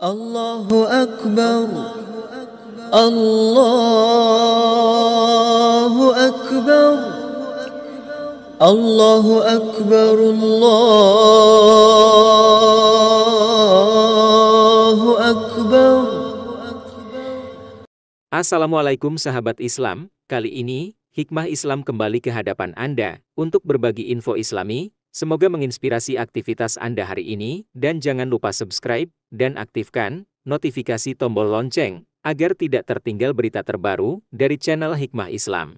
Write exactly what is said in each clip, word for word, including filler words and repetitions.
Allahu Akbar, Allahu Akbar, Allahu Akbar, Allahu Akbar. Assalamualaikum sahabat Islam, kali ini Hikmah Islam kembali ke hadapan Anda untuk berbagi info Islami. Semoga menginspirasi aktivitas Anda hari ini, dan jangan lupa subscribe dan aktifkan notifikasi tombol lonceng agar tidak tertinggal berita terbaru dari channel Hikmah Islam.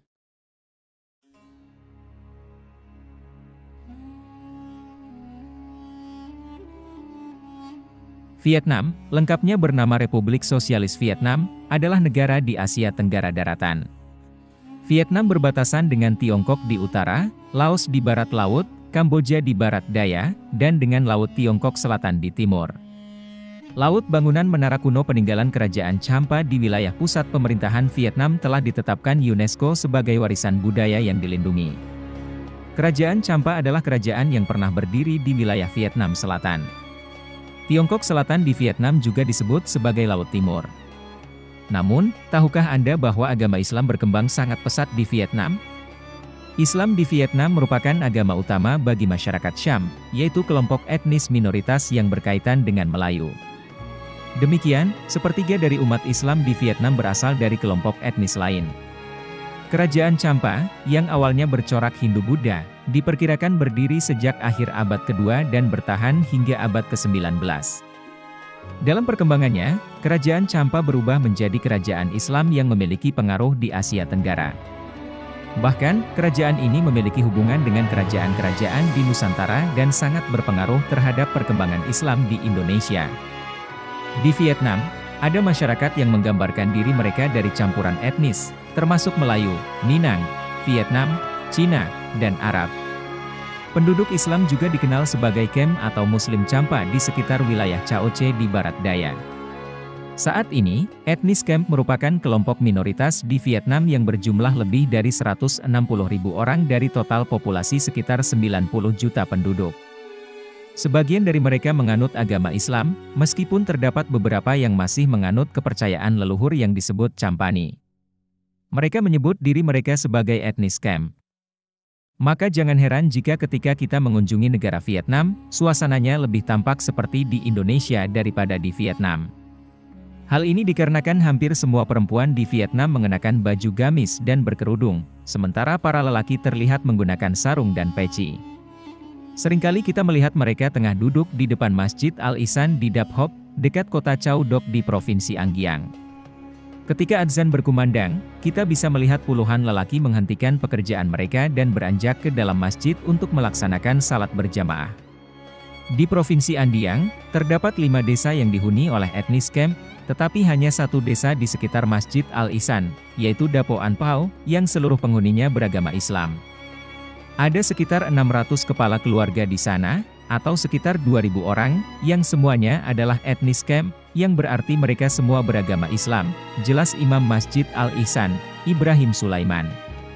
Vietnam, lengkapnya bernama Republik Sosialis Vietnam, adalah negara di Asia Tenggara Daratan. Vietnam berbatasan dengan Tiongkok di utara, Laos di barat laut, Kamboja di barat daya, dan dengan Laut Tiongkok Selatan di timur. Laut bangunan menara kuno peninggalan Kerajaan Champa di wilayah pusat pemerintahan Vietnam telah ditetapkan UNESCO sebagai warisan budaya yang dilindungi. Kerajaan Champa adalah kerajaan yang pernah berdiri di wilayah Vietnam Selatan. Tiongkok Selatan di Vietnam juga disebut sebagai Laut Timur. Namun, tahukah Anda bahwa agama Islam berkembang sangat pesat di Vietnam? Islam di Vietnam merupakan agama utama bagi masyarakat Syam, yaitu kelompok etnis minoritas yang berkaitan dengan Melayu. Demikian, sepertiga dari umat Islam di Vietnam berasal dari kelompok etnis lain. Kerajaan Champa, yang awalnya bercorak Hindu-Buddha, diperkirakan berdiri sejak akhir abad kedua dan bertahan hingga abad kesembilan belas. Dalam perkembangannya, Kerajaan Champa berubah menjadi kerajaan Islam yang memiliki pengaruh di Asia Tenggara. Bahkan, kerajaan ini memiliki hubungan dengan kerajaan-kerajaan di Nusantara dan sangat berpengaruh terhadap perkembangan Islam di Indonesia. Di Vietnam, ada masyarakat yang menggambarkan diri mereka dari campuran etnis, termasuk Melayu, Minang, Vietnam, Cina, dan Arab. Penduduk Islam juga dikenal sebagai Kem atau Muslim Champa di sekitar wilayah Cao Ce di barat daya. Saat ini, etnis Kem merupakan kelompok minoritas di Vietnam yang berjumlah lebih dari seratus enam puluh ribu orang dari total populasi sekitar sembilan puluh juta penduduk. Sebagian dari mereka menganut agama Islam, meskipun terdapat beberapa yang masih menganut kepercayaan leluhur yang disebut Champani. Mereka menyebut diri mereka sebagai etnis Kem. Maka jangan heran jika ketika kita mengunjungi negara Vietnam, suasananya lebih tampak seperti di Indonesia daripada di Vietnam. Hal ini dikarenakan hampir semua perempuan di Vietnam mengenakan baju gamis dan berkerudung, sementara para lelaki terlihat menggunakan sarung dan peci. Seringkali kita melihat mereka tengah duduk di depan Masjid Al-Ihsan di Dap Hop, dekat kota Cao Doc di Provinsi An Giang. Ketika adzan berkumandang, kita bisa melihat puluhan lelaki menghentikan pekerjaan mereka dan beranjak ke dalam masjid untuk melaksanakan salat berjamaah. Di Provinsi An Giang, terdapat lima desa yang dihuni oleh etnis Kem, tetapi hanya satu desa di sekitar Masjid Al-Ihsan, yaitu Dapo An Pao, yang seluruh penghuninya beragama Islam. Ada sekitar enam ratus kepala keluarga di sana, atau sekitar dua ribu orang, yang semuanya adalah etnis Kem, yang berarti mereka semua beragama Islam, jelas Imam Masjid Al-Ihsan, Ibrahim Sulaiman.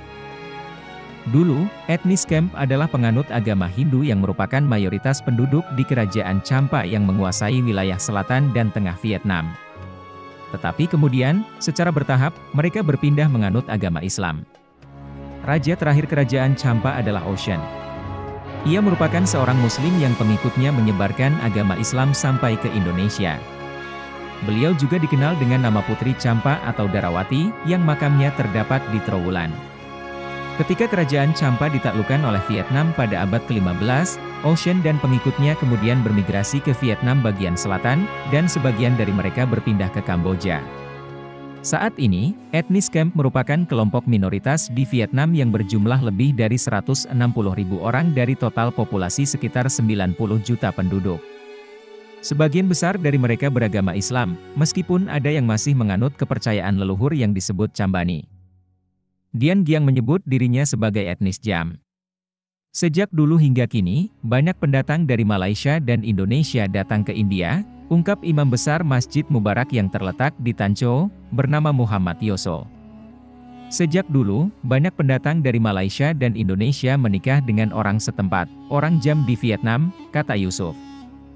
Dulu, etnis Kem adalah penganut agama Hindu yang merupakan mayoritas penduduk di Kerajaan Champa yang menguasai wilayah selatan dan tengah Vietnam. Tetapi kemudian, secara bertahap, mereka berpindah menganut agama Islam. Raja terakhir Kerajaan Champa adalah Ocean. Ia merupakan seorang Muslim yang pengikutnya menyebarkan agama Islam sampai ke Indonesia. Beliau juga dikenal dengan nama Putri Champa atau Darawati, yang makamnya terdapat di Trowulan. Ketika Kerajaan Champa ditaklukkan oleh Vietnam pada abad kelima belas, Ocean dan pengikutnya kemudian bermigrasi ke Vietnam bagian selatan, dan sebagian dari mereka berpindah ke Kamboja. Saat ini, etnis Kem merupakan kelompok minoritas di Vietnam yang berjumlah lebih dari seratus enam puluh ribu orang dari total populasi sekitar sembilan puluh juta penduduk. Sebagian besar dari mereka beragama Islam, meskipun ada yang masih menganut kepercayaan leluhur yang disebut Chambani. Dien Giang menyebut dirinya sebagai etnis Jam. Sejak dulu hingga kini, banyak pendatang dari Malaysia dan Indonesia datang ke India, ungkap Imam Besar Masjid Mubarak yang terletak di Tan Chow, bernama Muhammad Yoso. Sejak dulu, banyak pendatang dari Malaysia dan Indonesia menikah dengan orang setempat, orang Jam di Vietnam, kata Yusuf.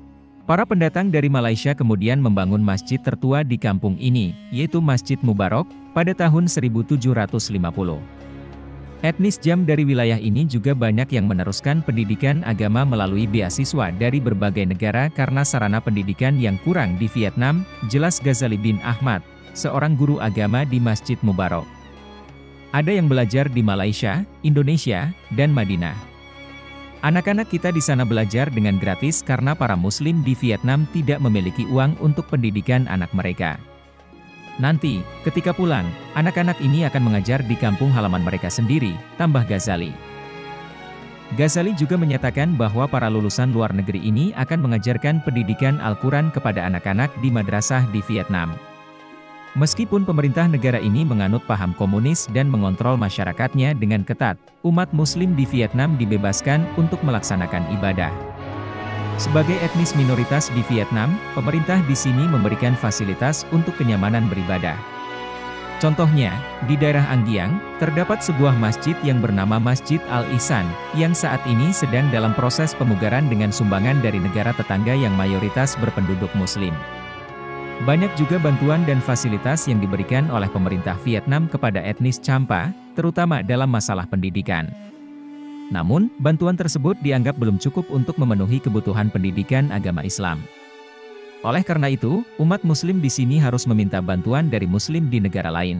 Para pendatang dari Malaysia kemudian membangun masjid tertua di kampung ini, yaitu Masjid Mubarak, pada tahun seribu tujuh ratus lima puluh. Etnis Cham dari wilayah ini juga banyak yang meneruskan pendidikan agama melalui beasiswa dari berbagai negara karena sarana pendidikan yang kurang di Vietnam, jelas Ghazali bin Ahmad, seorang guru agama di Masjid Mubarak. Ada yang belajar di Malaysia, Indonesia, dan Madinah. Anak-anak kita di sana belajar dengan gratis karena para Muslim di Vietnam tidak memiliki uang untuk pendidikan anak mereka. Nanti, ketika pulang, anak-anak ini akan mengajar di kampung halaman mereka sendiri, tambah Ghazali. Ghazali juga menyatakan bahwa para lulusan luar negeri ini akan mengajarkan pendidikan Al-Quran kepada anak-anak di madrasah di Vietnam. Meskipun pemerintah negara ini menganut paham komunis dan mengontrol masyarakatnya dengan ketat, umat Muslim di Vietnam dibebaskan untuk melaksanakan ibadah. Sebagai etnis minoritas di Vietnam, pemerintah di sini memberikan fasilitas untuk kenyamanan beribadah. Contohnya, di daerah An Giang, terdapat sebuah masjid yang bernama Masjid Al-Ihsan, yang saat ini sedang dalam proses pemugaran dengan sumbangan dari negara tetangga yang mayoritas berpenduduk Muslim. Banyak juga bantuan dan fasilitas yang diberikan oleh pemerintah Vietnam kepada etnis Champa, terutama dalam masalah pendidikan. Namun, bantuan tersebut dianggap belum cukup untuk memenuhi kebutuhan pendidikan agama Islam. Oleh karena itu, umat Muslim di sini harus meminta bantuan dari Muslim di negara lain.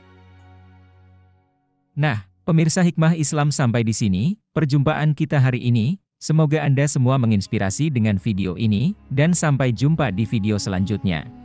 Nah, pemirsa Hikmah Islam sampai di sini, perjumpaan kita hari ini. Semoga Anda semua menginspirasi dengan video ini, dan sampai jumpa di video selanjutnya.